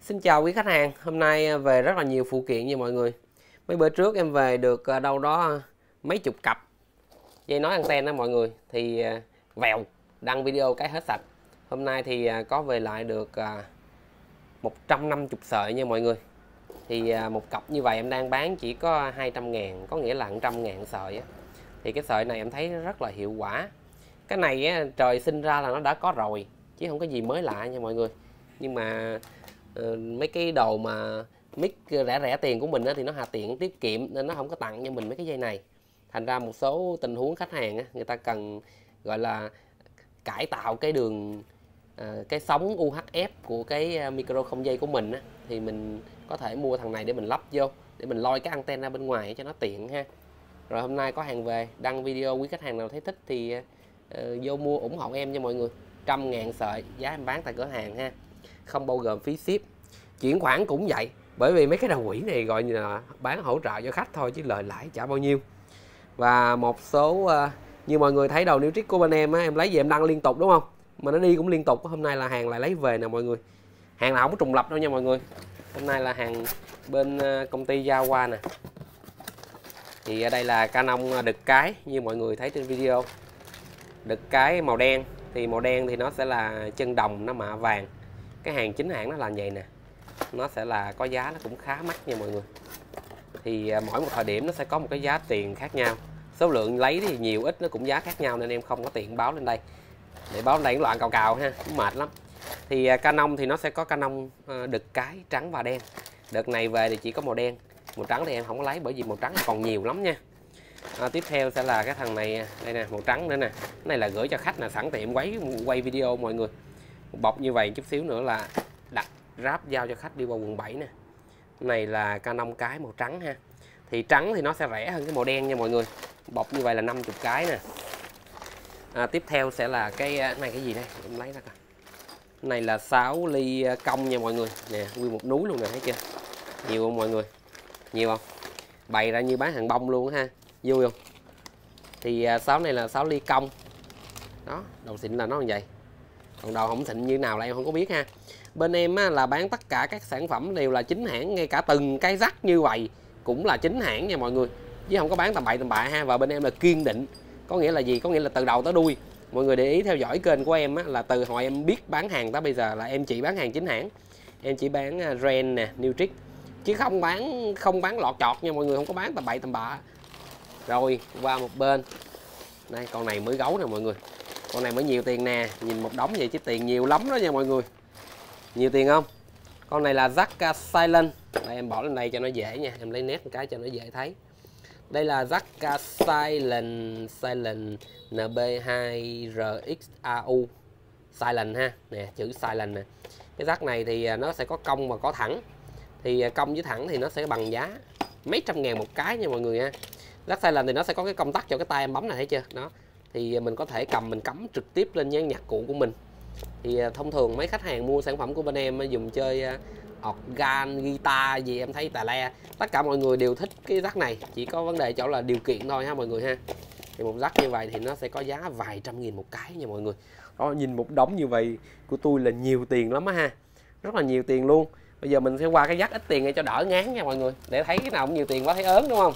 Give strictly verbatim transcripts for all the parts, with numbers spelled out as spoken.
Xin chào quý khách hàng, hôm nay về rất là nhiều phụ kiện nha mọi người. Mấy bữa trước em về được đâu đó mấy chục cặp dây nối anten đó mọi người. Thì vèo, đăng video cái hết sạch. Hôm nay thì có về lại được một trăm năm mươi sợi nha mọi người. Thì một cặp như vậy em đang bán chỉ có hai trăm ngàn, có nghĩa là một trăm ngàn sợi. Thì cái sợi này em thấy rất là hiệu quả. Cái này trời sinh ra là nó đã có rồi, chứ không có gì mới lạ nha mọi người. Nhưng mà Uh, mấy cái đồ mà mic rẻ rẻ tiền của mình á, thì nó hà tiện tiết kiệm nên nó không có tặng cho mình mấy cái dây này. Thành ra một số tình huống khách hàng á, người ta cần gọi là cải tạo cái đường uh, cái sóng u hát ép của cái micro không dây của mình á, thì mình có thể mua thằng này để mình lắp vô để mình lôi cái anten ra bên ngoài cho nó tiện ha. Rồi hôm nay có hàng về, đăng video, quý khách hàng nào thấy thích thì uh, vô mua ủng hộ em nha mọi người. Trăm ngàn sợi, giá em bán tại cửa hàng ha, không bao gồm phí ship. Chuyển khoản cũng vậy, bởi vì mấy cái đầu quỹ này gọi như là bán hỗ trợ cho khách thôi chứ lời lãi chả bao nhiêu. Và một số uh, như mọi người thấy đầu New Trick của bên em á, em lấy về em đăng liên tục đúng không, mà nó đi cũng liên tục. Hôm nay là hàng lại lấy về nè mọi người, hàng nào không có trùng lập đâu nha mọi người. Hôm nay là hàng bên uh, công ty giao qua nè. Thì ở đây là Canon đực cái như mọi người thấy trên video. Đực cái màu đen, thì màu đen thì nó sẽ là chân đồng, nó mạ vàng. Cái hàng chính hãng nó là vậy nè, nó sẽ là có giá nó cũng khá mắc nha mọi người. Thì mỗi một thời điểm nó sẽ có một cái giá tiền khác nhau, số lượng lấy thì nhiều ít nó cũng giá khác nhau, nên em không có tiện báo lên đây. Để báo lên đây loạn cào cào ha, cũng mệt lắm. Thì Canon thì nó sẽ có Canon đực cái trắng và đen. Đợt này về thì chỉ có màu đen, màu trắng thì em không có lấy bởi vì màu trắng còn nhiều lắm nha. À, tiếp theo sẽ là cái thằng này đây nè, màu trắng nữa nè. Cái này là gửi cho khách là sẵn tiện quay quay video mọi người. Một bọc như vậy, chút xíu nữa là đặt ráp giao cho khách đi qua quận bảy nè. Cái này là Canon cái màu trắng ha. Thì trắng thì nó sẽ rẻ hơn cái màu đen nha mọi người. Bọc như vậy là năm mươi cái nè. À, tiếp theo sẽ là cái này, cái gì đây em lấy ra coi. Cái này là sáu ly cong nha mọi người nè, nguyên một núi luôn nè, thấy chưa, nhiều không mọi người, nhiều không, bày ra như bán hàng bông luôn ha, vui không. Thì sáu này là sáu ly cong đó, đầu xịn là nó như vậy, còn đầu không xịn như nào là em không có biết ha. Bên em á, là bán tất cả các sản phẩm đều là chính hãng, ngay cả từng cái rắc như vậy cũng là chính hãng nha mọi người, chứ không có bán tầm bậy tầm bạ ha. Và bên em là kiên định, có nghĩa là gì, có nghĩa là từ đầu tới đuôi. Mọi người để ý theo dõi kênh của em á, là từ hồi em biết bán hàng tới bây giờ là em chỉ bán hàng chính hãng. Em chỉ bán Ren nè, New Trick, chứ không bán không bán lọt chọt nha mọi người, không có bán tầm bậy tầm bạ. Rồi qua một bên đây, con này mới gấu nè mọi người, con này mới nhiều tiền nè, nhìn một đống vậy chứ tiền nhiều lắm đó nha mọi người. Nhiều tiền không? Con này là jack silent. Đây em bỏ lên đây cho nó dễ nha, em lấy nét một cái cho nó dễ thấy. Đây là jack silent silent en bê hai R X A U silent ha, nè chữ silent nè. Cái jack này thì nó sẽ có cong và có thẳng. Thì cong với thẳng thì nó sẽ bằng giá mấy trăm ngàn một cái nha mọi người ha. Jack silent thì nó sẽ có cái công tắc cho cái tay em bấm này, thấy chưa đó. Thì mình có thể cầm mình cắm trực tiếp lên dàn nhạc cụ của mình. Thì thông thường mấy khách hàng mua sản phẩm của bên em dùng chơi organ, guitar gì em thấy tà le, tất cả mọi người đều thích cái jack này, chỉ có vấn đề chỗ là điều kiện thôi ha mọi người ha. Thì một jack như vậy thì nó sẽ có giá vài trăm nghìn một cái nha mọi người. Đó, nhìn một đống như vậy của tôi là nhiều tiền lắm á ha, rất là nhiều tiền luôn. Bây giờ mình sẽ qua cái jack ít tiền này cho đỡ ngán nha mọi người, để thấy cái nào cũng nhiều tiền quá thấy ớn đúng không.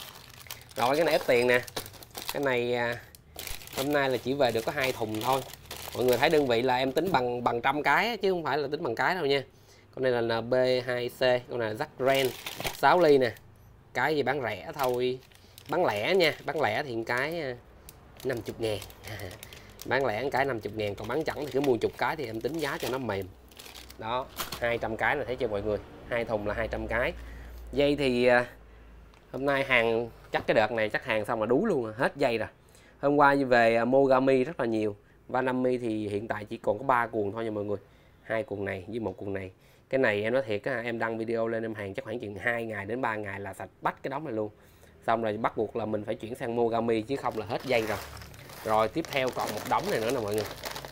Rồi cái này ít tiền nè, cái này hôm nay là chỉ về được có hai thùng thôi. Mọi người thấy đơn vị là em tính bằng bằng trăm cái chứ không phải là tính bằng cái đâu nha. Con này là en bê hai C, con này là jack Ren sáu ly nè. Cái gì bán rẻ thôi, bán lẻ nha, bán lẻ thì cái năm mươi ngàn. Bán lẻ cái năm mươi ngàn, còn bán chẳng thì cứ mua chục cái thì em tính giá cho nó mềm. Đó, hai trăm cái là thấy chưa mọi người, hai thùng là hai trăm cái. Dây thì hôm nay hàng chắc cái đợt này chắc hàng xong là đú luôn, hết dây rồi. Hôm qua về Mogami rất là nhiều. Vanami thì hiện tại chỉ còn có ba cuộn thôi nha mọi người, hai cuộn này với một cuộn này. Cái này em nói thiệt á, em đăng video lên em hàng chắc khoảng chừng hai ngày đến ba ngày là sạch bắt cái đống này luôn. Xong rồi bắt buộc là mình phải chuyển sang Mogami chứ không là hết dây rồi. Rồi tiếp theo còn một đống này nữa nè mọi người.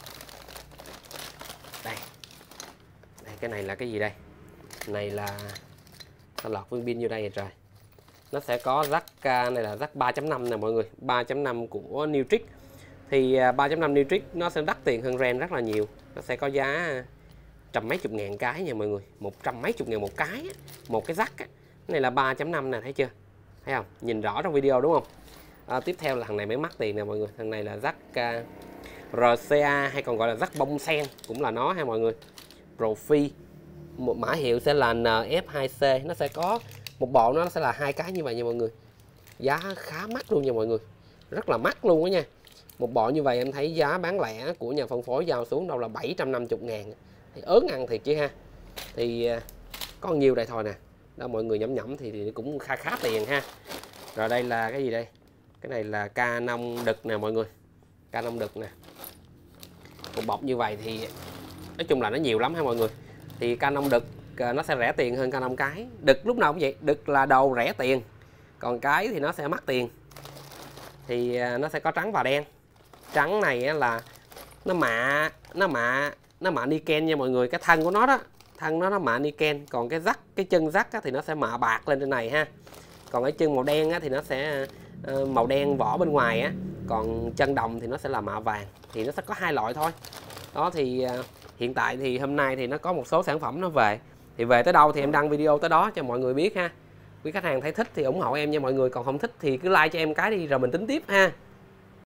Đây, đây cái này là cái gì đây? Này là sao lọt viên pin vô đây rồi trời. Nó sẽ có jack, này là jack ba chấm năm nè mọi người, ba chấm năm của New Trick. Thì ba chấm năm New Trick nó sẽ đắt tiền hơn Ren rất là nhiều. Nó sẽ có giá trăm mấy chục ngàn cái nha mọi người, một trăm mấy chục ngàn một cái á. Một cái rắc á. Cái này là ba chấm năm nè, thấy chưa, thấy không, nhìn rõ trong video đúng không? À, tiếp theo là thằng này mới mắc tiền nè mọi người, thằng này là rắc uh, rờ xê a hay còn gọi là rắc bông sen, cũng là nó ha mọi người. Profi, một mã hiệu sẽ là en ép hai xê, nó sẽ có một bộ, nó sẽ là hai cái như vậy nha mọi người. Giá khá mắc luôn nha mọi người, rất là mắc luôn đó nha. Một bộ như vậy em thấy giá bán lẻ của nhà phân phối giao xuống đâu là bảy trăm năm mươi ngàn, thì ớn ăn thiệt chứ ha. Thì có nhiều đây thôi nè, đó mọi người nhẩm nhẩm thì, thì cũng khá khá tiền ha. Rồi đây là cái gì đây, cái này là Canon đực nè mọi người, Canon đực nè. Một bọc như vậy thì nói chung là nó nhiều lắm ha mọi người. Thì Canon đực nó sẽ rẻ tiền hơn Canon cái. Đực lúc nào cũng vậy, đực là đầu rẻ tiền, còn cái thì nó sẽ mắc tiền. Thì nó sẽ có trắng và đen. Trắng này là nó mạ nó mạ nó mạ niken nha mọi người, cái thân của nó đó, thân nó nó mạ niken, còn cái rắc, cái chân rắc thì nó sẽ mạ bạc lên trên này ha. Còn cái chân màu đen thì nó sẽ màu đen vỏ bên ngoài á, còn chân đồng thì nó sẽ là mạ vàng. Thì nó sẽ có hai loại thôi. Đó thì hiện tại thì hôm nay thì nó có một số sản phẩm nó về, thì về tới đâu thì em đăng video tới đó cho mọi người biết ha. Quý khách hàng thấy thích thì ủng hộ em nha mọi người, còn không thích thì cứ like cho em cái đi rồi mình tính tiếp ha.